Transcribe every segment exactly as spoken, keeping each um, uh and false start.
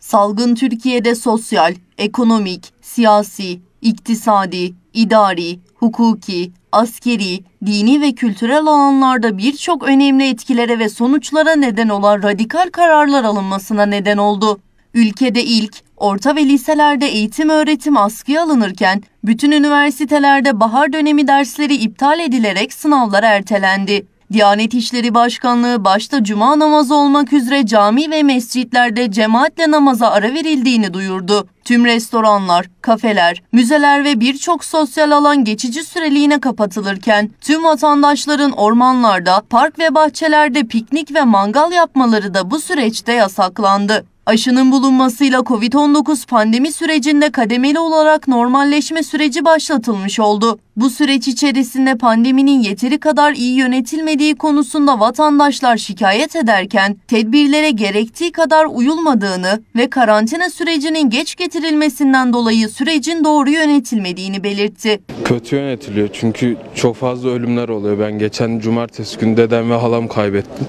Salgın Türkiye'de sosyal, ekonomik, siyasi, iktisadi, idari, hukuki, askeri, dini ve kültürel alanlarda birçok önemli etkilere ve sonuçlara neden olan radikal kararlar alınmasına neden oldu. Ülkede ilk, orta ve liselerde eğitim öğretim askıya alınırken, bütün üniversitelerde bahar dönemi dersleri iptal edilerek sınavlar ertelendi. Diyanet İşleri Başkanlığı başta cuma namazı olmak üzere cami ve mescitlerde cemaatle namaza ara verildiğini duyurdu. Tüm restoranlar, kafeler, müzeler ve birçok sosyal alan geçici süreliğine kapatılırken tüm vatandaşların ormanlarda, park ve bahçelerde piknik ve mangal yapmaları da bu süreçte yasaklandı. Aşının bulunmasıyla kovid on dokuz pandemi sürecinde kademeli olarak normalleşme süreci başlatılmış oldu. Bu süreç içerisinde pandeminin yeteri kadar iyi yönetilmediği konusunda vatandaşlar şikayet ederken tedbirlere gerektiği kadar uyulmadığını ve karantina sürecinin geç getirilmesinden dolayı sürecin doğru yönetilmediğini belirtti. Kötü yönetiliyor çünkü çok fazla ölümler oluyor. Ben geçen cumartesi günü dedem ve halam kaybettim.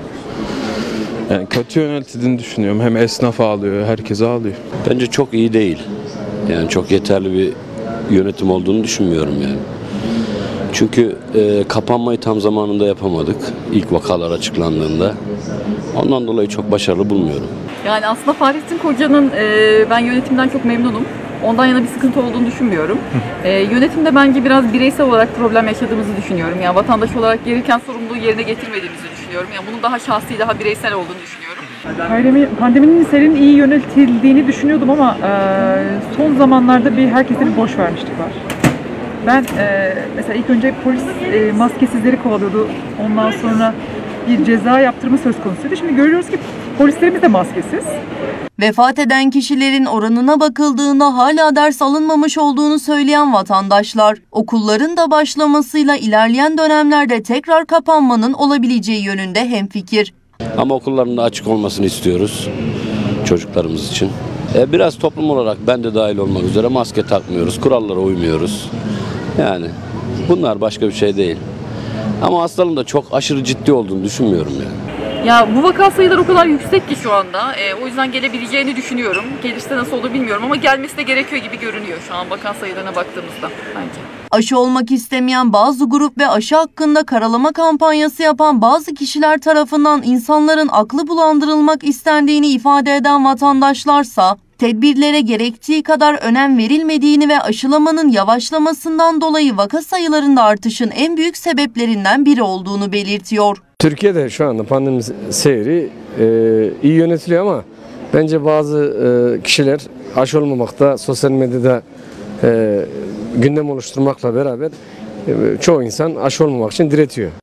Yani kötü yönetildiğini düşünüyorum. Hem esnaf ağlıyor, herkes ağlıyor. Bence çok iyi değil. Yani çok yeterli bir yönetim olduğunu düşünmüyorum yani. Çünkü e, kapanmayı tam zamanında yapamadık. İlk vakalar açıklandığında. Ondan dolayı çok başarılı bulmuyorum. Yani aslında Fahrettin Koca'nın e, ben yönetimden çok memnunum. Ondan yana bir sıkıntı olduğunu düşünmüyorum. E, yönetimde bence biraz bireysel olarak problem yaşadığımızı düşünüyorum. Yani vatandaş olarak gereken sorumluluğu yerine getirmediğimizi düşünüyorum. Yani bunun daha şahsi, daha bireysel olduğunu düşünüyorum. Pandemi, pandeminin serin iyi yönetildiğini düşünüyordum ama e, son zamanlarda bir herkese bir boş vermişlik var. Ben e, mesela ilk önce polis e, maskesizleri kovalıyordu. Ondan sonra bir ceza yaptırma söz konusuydu. Şimdi görüyoruz ki polislerimiz de maskesiz. Vefat eden kişilerin oranına bakıldığında hala ders alınmamış olduğunu söyleyen vatandaşlar, okulların da başlamasıyla ilerleyen dönemlerde tekrar kapanmanın olabileceği yönünde hemfikir. Ama okulların da açık olmasını istiyoruz çocuklarımız için. E, biraz toplum olarak ben de dahil olmak üzere maske takmıyoruz, kurallara uymuyoruz. Yani bunlar başka bir şey değil. Ama hastalığın da çok aşırı ciddi olduğunu düşünmüyorum yani. Ya bu vaka sayıları o kadar yüksek ki şu anda. E, o yüzden gelebileceğini düşünüyorum. Gelirse nasıl olur bilmiyorum ama gelmesi de gerekiyor gibi görünüyor şu an vaka sayılarına baktığımızda bence. Aşı olmak istemeyen bazı grup ve aşı hakkında karalama kampanyası yapan bazı kişiler tarafından insanların aklı bulandırılmak istendiğini ifade eden vatandaşlarsa, tedbirlere gerektiği kadar önem verilmediğini ve aşılamanın yavaşlamasından dolayı vaka sayılarında artışın en büyük sebeplerinden biri olduğunu belirtiyor. Türkiye'de şu anda pandemi seyri e, iyi yönetiliyor ama bence bazı e, kişiler aşı olmamakta, sosyal medyada e, gündem oluşturmakla beraber e, çoğu insan aşı olmamak için diretiyor.